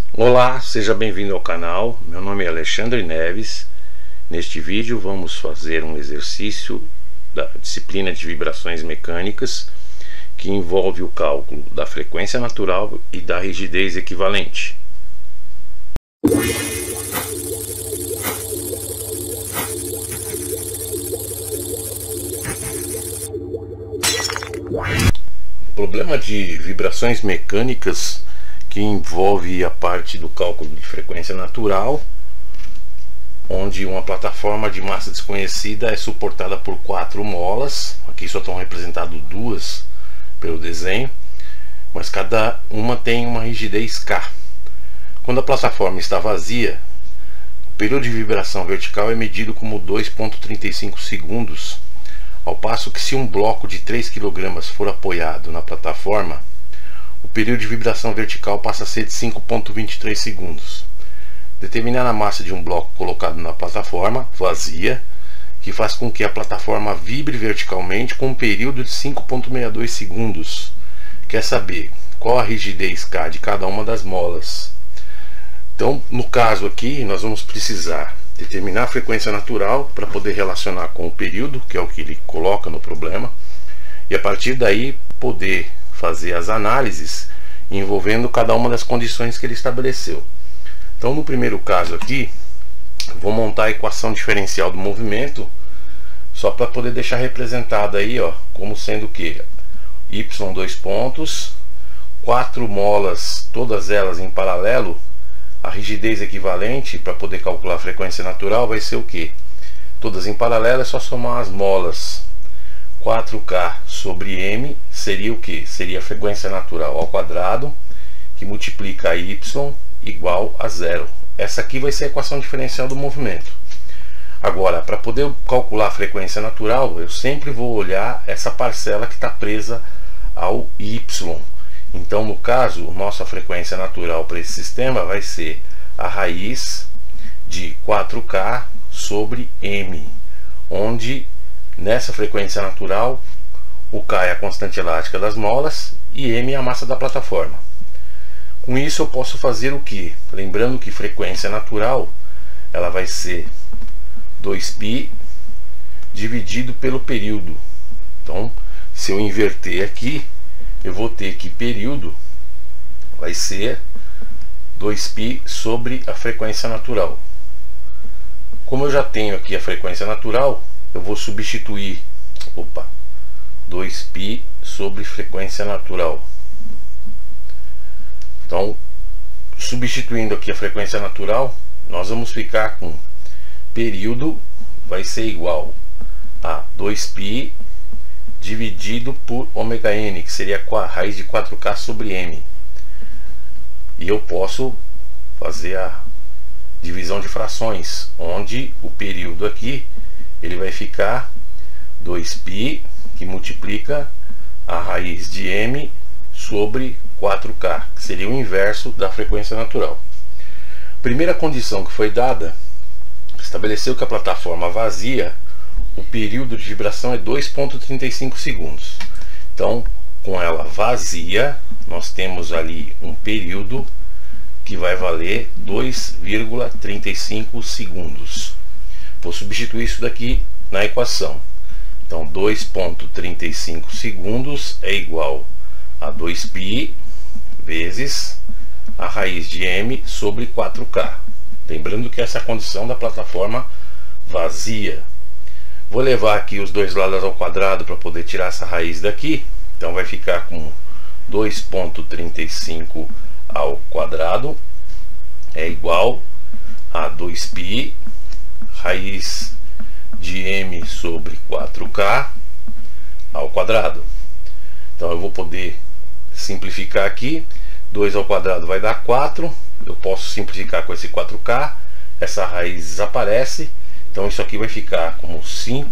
Olá, seja bem-vindo ao canal. Meu nome é Alexandre Neves. Neste vídeo vamos fazer um exercício da disciplina de vibrações mecânicas que envolve o cálculo da frequência natural e da rigidez equivalente. O problema de vibrações mecânicas que envolve a parte do cálculo de frequência natural, onde uma plataforma de massa desconhecida é suportada por 4 molas. Aqui só estão representadas duas pelo desenho, mas cada uma tem uma rigidez K. Quando a plataforma está vazia, o período de vibração vertical é medido como 2,35 segundos, ao passo que se um bloco de 3 kg for apoiado na plataforma, o período de vibração vertical passa a ser de 5,23 segundos. Determinar a massa de um bloco colocado na plataforma vazia, que faz com que a plataforma vibre verticalmente com um período de 5,62 segundos. Quer saber qual a rigidez K de cada uma das molas? Então, no caso aqui, nós vamos precisar determinar a frequência natural para poder relacionar com o período, que é o que ele coloca no problema, e a partir daí poder fazer as análises envolvendo cada uma das condições que ele estabeleceu. Então, no primeiro caso aqui, vou montar a equação diferencial do movimento, só para poder deixar representado aí, ó, como sendo que y dois pontos, 4 molas, todas elas em paralelo. A rigidez equivalente para poder calcular a frequência natural vai ser o que? Todas em paralelo, é só somar as molas. 4K sobre M seria o que? Seria a frequência natural ao quadrado, que multiplica Y igual a zero. Essa aqui vai ser a equação diferencial do movimento. Agora, para poder calcular a frequência natural, eu sempre vou olhar essa parcela que está presa ao Y. Então, no caso, nossa frequência natural para esse sistema vai ser a raiz de 4K sobre M, onde nessa frequência natural o K é a constante elástica das molas e M é a massa da plataforma. Com isso eu posso fazer o que? Lembrando que frequência natural ela vai ser 2π dividido pelo período. Então, se eu inverter aqui, eu vou ter que período vai ser 2π sobre a frequência natural. Como eu já tenho aqui a frequência natural, eu vou substituir 2π sobre frequência natural. Então, substituindo aqui a frequência natural, nós vamos ficar com período vai ser igual a 2π dividido por ωn, que seria a raiz de 4K sobre M. E eu posso fazer a divisão de frações, onde o período aqui ele vai ficar 2π, que multiplica a raiz de M sobre 4K, que seria o inverso da frequência natural. Primeira condição que foi dada, estabeleceu que a plataforma vazia, o período de vibração é 2,35 segundos. Então, com ela vazia, nós temos ali um período que vai valer 2,35 segundos. Vou substituir isso daqui na equação. Então, 2,35 segundos é igual a 2π vezes a raiz de M sobre 4K. Lembrando que essa é a condição da plataforma vazia. Vou levar aqui os dois lados ao quadrado para poder tirar essa raiz daqui. Então vai ficar com 2,35 ao quadrado é igual a 2π raiz de M sobre 4K ao quadrado. Então eu vou poder simplificar aqui. 2 ao quadrado vai dar 4. Eu posso simplificar com esse 4K. Essa raiz desaparece. Então isso aqui vai ficar como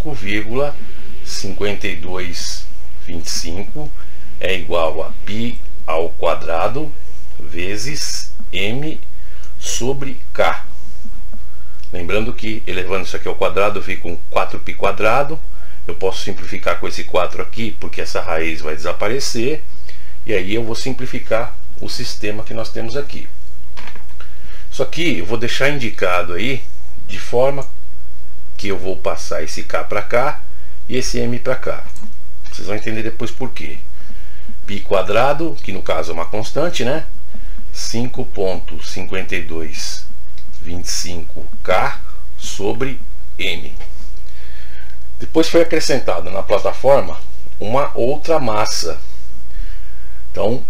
5,5225 é igual a π ao quadrado vezes M sobre K. Lembrando que, elevando isso aqui ao quadrado, eu fico com 4π quadrado. Eu posso simplificar com esse 4 aqui, porque essa raiz vai desaparecer. E aí eu vou simplificar o sistema que nós temos aqui. Isso aqui eu vou deixar indicado aí, de forma que eu vou passar esse K para cá e esse M para cá. Vocês vão entender depois por quê. Π quadrado, que no caso é uma constante, né? 5.5225K sobre M. Depois foi acrescentada na plataforma uma outra massa. Então,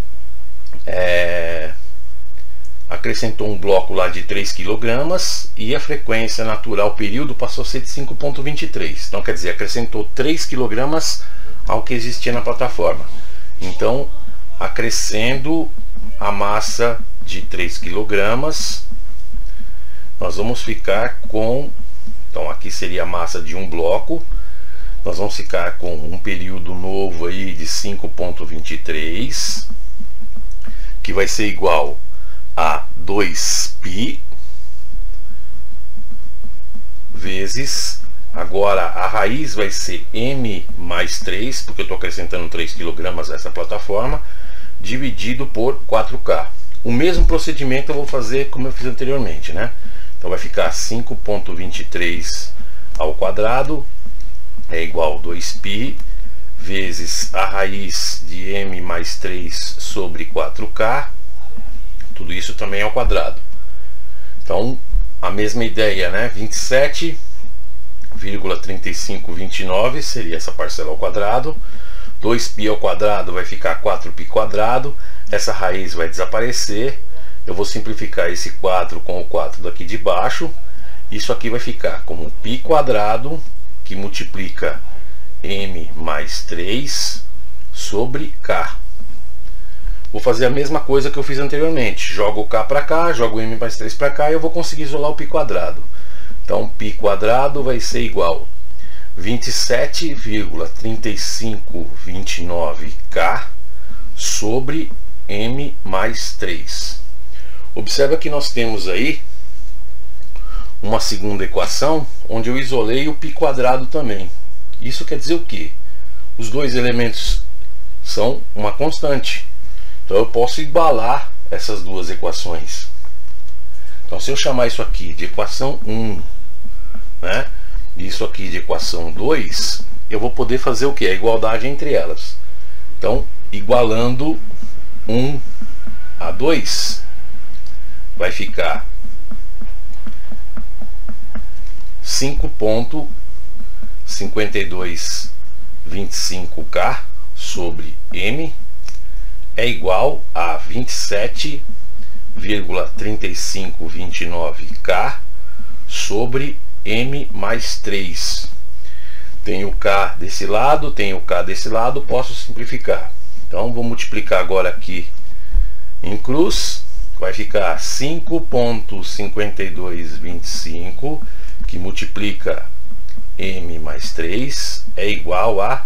acrescentou um bloco lá de 3 kg e a frequência natural período passou a ser de 5.23. Então, quer dizer, acrescentou 3 kg ao que existia na plataforma. Então, acrescendo a massa de 3 kg, nós vamos ficar com... Então, aqui seria a massa de um bloco. Nós vamos ficar com um período novo aí de 5.23, que vai ser igual a 2π vezes, agora a raiz vai ser m mais 3, porque eu estou acrescentando 3 kg a essa plataforma, dividido por 4K. O mesmo procedimento eu vou fazer como eu fiz anteriormente, né? Então vai ficar 5.23 ao quadrado é igual a 2π vezes a raiz de m mais 3 sobre 4K, tudo isso também ao quadrado. Então, a mesma ideia, né? 27,3529 seria essa parcela ao quadrado. 2π ao quadrado vai ficar 4π quadrado. Essa raiz vai desaparecer. Eu vou simplificar esse 4 com o 4 daqui de baixo. Isso aqui vai ficar como π quadrado, que multiplica m mais 3 sobre k. Vou fazer a mesma coisa que eu fiz anteriormente. Jogo o k para cá, jogo m mais 3 para cá e eu vou conseguir isolar o π quadrado. Então, π quadrado vai ser igual a 27,3529K sobre m mais 3. Observa que nós temos aí uma segunda equação onde eu isolei o π quadrado também. Isso quer dizer o quê? Os dois elementos são uma constante. Então eu posso igualar essas duas equações. Então, se eu chamar isso aqui de equação 1, né, e isso aqui de equação 2, eu vou poder fazer o que? A igualdade entre elas. Então, igualando 1 a 2, vai ficar 5.5225K sobre M é igual a 27,3529K sobre M mais 3. Tem o K desse lado, tem o K desse lado, posso simplificar. Então vou multiplicar agora aqui em cruz, vai ficar 5.5225, que multiplica M mais 3, é igual a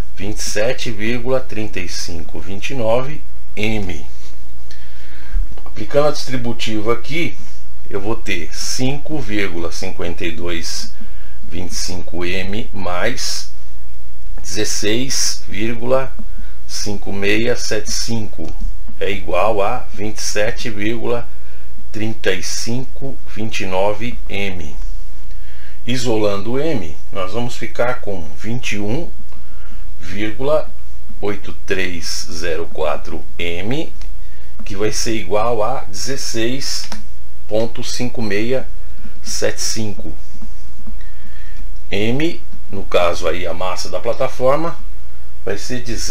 27,3529M. Aplicando a distributiva aqui, eu vou ter 5,5225M mais 16,5675 é igual a 27,3529M. Isolando o M, nós vamos ficar com 21,8304M, que vai ser igual a 16,5675. M, no caso aí a massa da plataforma, vai ser de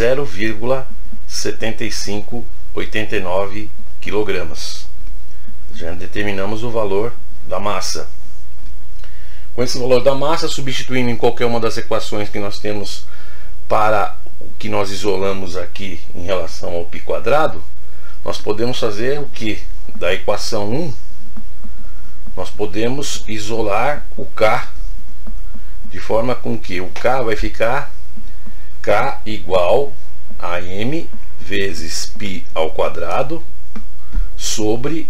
0,7589 kg. Já determinamos o valor da massa. Com esse valor da massa, substituindo em qualquer uma das equações que nós temos para o que nós isolamos aqui em relação ao π quadrado, nós podemos fazer o que? Da equação 1, nós podemos isolar o K, de forma com que o K vai ficar K igual a M vezes π ao quadrado sobre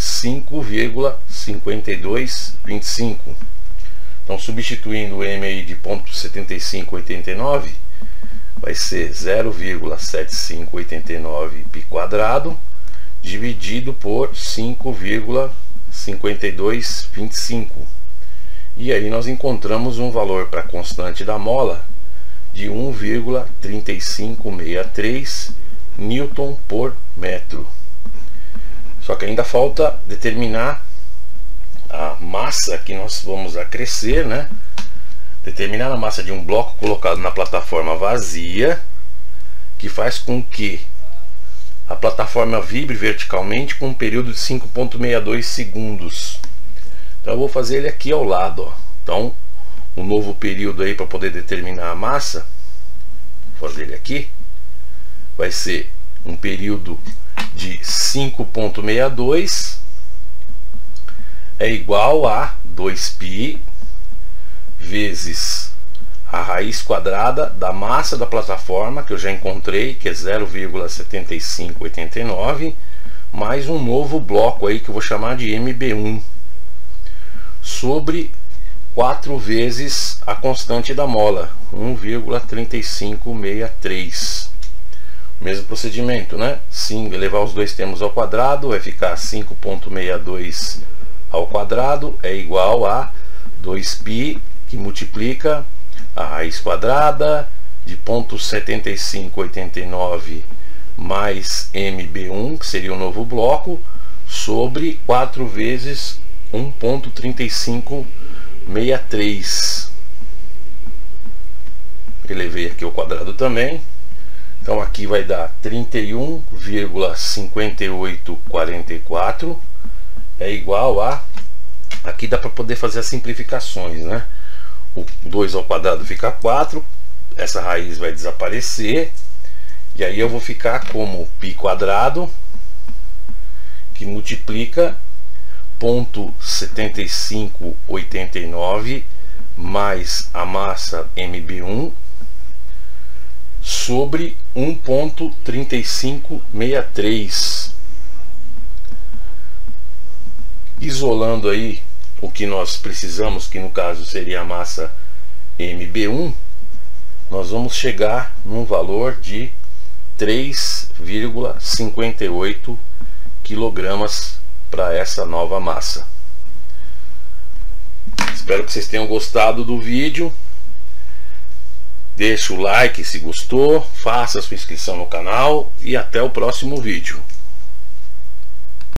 5,5225. Então, substituindo o M aí de 0,7589, vai ser 0,7589 π quadrado dividido por 5,5225. 52,25. E aí nós encontramos um valor para a constante da mola de 1,3563 Newton por metro. Só que ainda falta determinar a massa que nós vamos acrescer, né? Determinar a massa de um bloco colocado na plataforma vazia, que faz com que a plataforma vibre verticalmente com um período de 5,62 segundos. Então eu vou fazer ele aqui ao lado, ó. Então um novo período aí para poder determinar a massa, vou fazer ele aqui, vai ser um período de 5,62 é igual a 2π vezes a raiz quadrada da massa da plataforma, que eu já encontrei, que é 0,7589, mais um novo bloco aí que eu vou chamar de MB1, sobre 4 vezes a constante da mola, 1,3563. Mesmo procedimento, né? Sim, elevar os dois termos ao quadrado vai ficar 5,62 ao quadrado é igual a 2π, que multiplica a raiz quadrada de 0,7589 mais MB1, que seria o novo bloco, sobre 4 vezes 1,3563. Elevei aqui ao quadrado também. Então aqui vai dar 31,5844 é igual a... Aqui dá para poder fazer as simplificações, né? O 2 ao quadrado fica 4, essa raiz vai desaparecer, e aí eu vou ficar como π quadrado, que multiplica 0,7589 mais a massa MB1 sobre 1,3563. Isolando aí o que nós precisamos, que no caso seria a massa MB1, nós vamos chegar num valor de 3,58 kg para essa nova massa. Espero que vocês tenham gostado do vídeo. Deixe o like se gostou, faça a sua inscrição no canal e até o próximo vídeo.